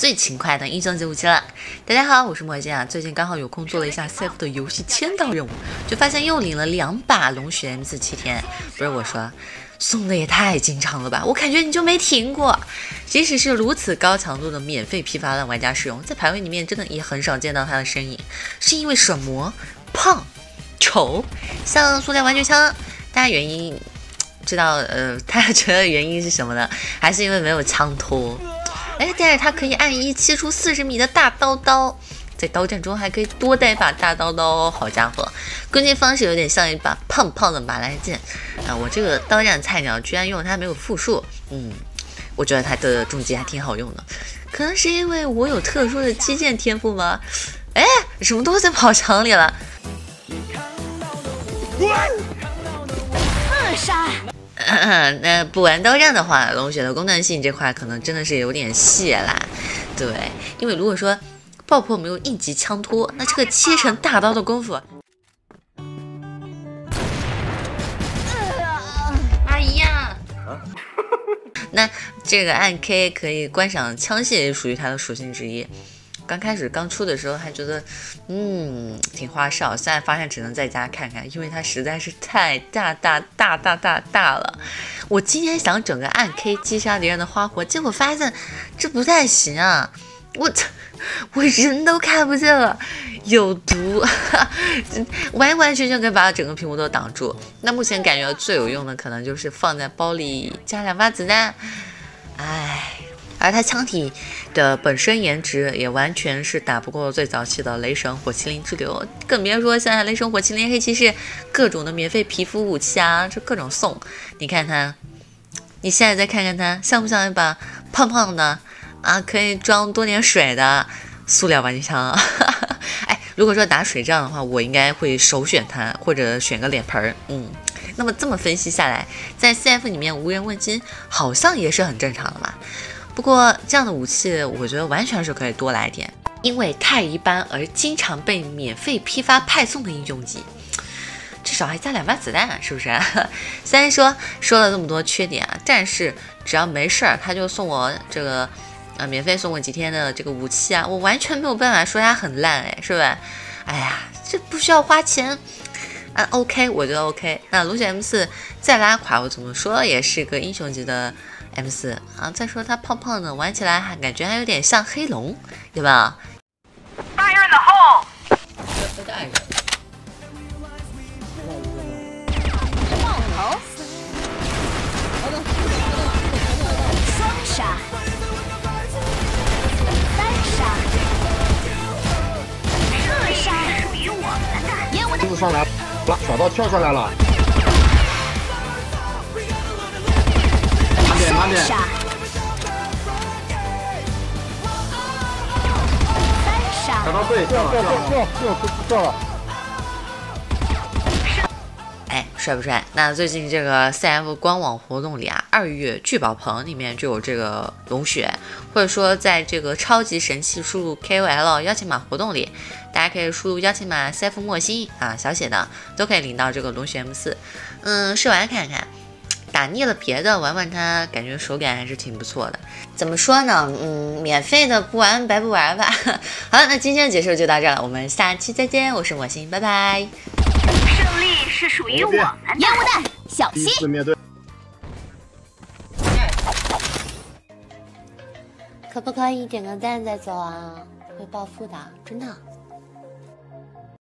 最勤快的英雄级武器了。大家好，我是墨镜啊。最近刚好有空做了一下 CF 的游戏签到任务，就发现又领了2把龙血 M4 7天。不是我说，送的也太经常了吧？我感觉你就没停过。即使是如此高强度的免费批发让玩家使用，在排位里面真的也很少见到他的身影，是因为什么？胖、丑，像塑料玩具枪。大家原因知道？大家觉得原因是什么呢？还是因为没有枪托？哎，但是它可以按1切出40米的大刀刀，在刀战中还可以多带一把大刀刀，好家伙，攻击方式有点像一把胖胖的马来剑啊！我这个刀战菜鸟居然用它没有复数，我觉得它的重击还挺好用的，可能是因为我有特殊的击剑天赋吗？哎，什么东西跑墙里了？ 扼杀。 那不玩刀战的话，龙血的功能性这块可能真的是有点泄啦。对，因为如果说爆破没有应急枪托，那这个切成大刀的功夫，哎呀，那这个暗 K 可以观赏枪械也属于它的属性之一。刚出的时候还觉得挺花哨，现在发现只能在家看看，因为它实在是太大了。我今天想整个暗 K 击杀敌人的花活，结果发现这不太行啊，我人都看不见了，有毒，完完全全可以把整个屏幕都挡住。那目前感觉最有用的可能就是放在包里加2发子弹，而它枪体的本身颜值也完全是打不过最早期的雷神火麒麟之流，更别说现在雷神火麒麟黑骑士各种的免费皮肤武器啊，这各种送。你看它，你现在再看看它，像不像一把胖胖的啊，可以装多点水的塑料玩具枪？哎，如果说打水仗的话，我应该会首选它，或者选个脸盆。那么这么分析下来，在 CF 里面无人问津，好像也是很正常的嘛。不过这样的武器，我觉得完全是可以多来点，因为太一般而经常被免费批发派送的英雄级，至少还加2发子弹，是不是？虽然说了这么多缺点啊，但是只要没事儿，他就送我这个免费送我几天的这个武器啊，我完全没有办法说它很烂，是吧？哎呀，这不需要花钱。OK， 我觉得 OK。那龙血 M4 再拉垮，我怎么说也是个英雄级的 M4啊。再说它胖胖的，玩起来还感觉还有点像黑龙，对吧？Fire in the hole！ 冒头，双杀，单杀，射杀属于我们的。烟雾弹上来了，小刀跳上来了。慢点， 杀，单杀， 小刀对，掉了。 哎，帅不帅？那最近这个 CF 官网活动里啊，2月聚宝棚里面就有这个龙血，或者说在这个超级神器输入 KOL 邀请码活动里，大家可以输入邀请码 CF 墨星啊，小写的都可以领到这个龙血 M4。试玩看看，打腻了别的，玩玩它，感觉手感还是挺不错的。怎么说呢？免费的不玩白不玩吧。好了，那今天的解说就到这了，我们下期再见。我是墨星，拜拜。 胜利是属于我们的。烟雾弹，小心！ 面对。 可不可以点个赞再走啊？会暴富的，真的。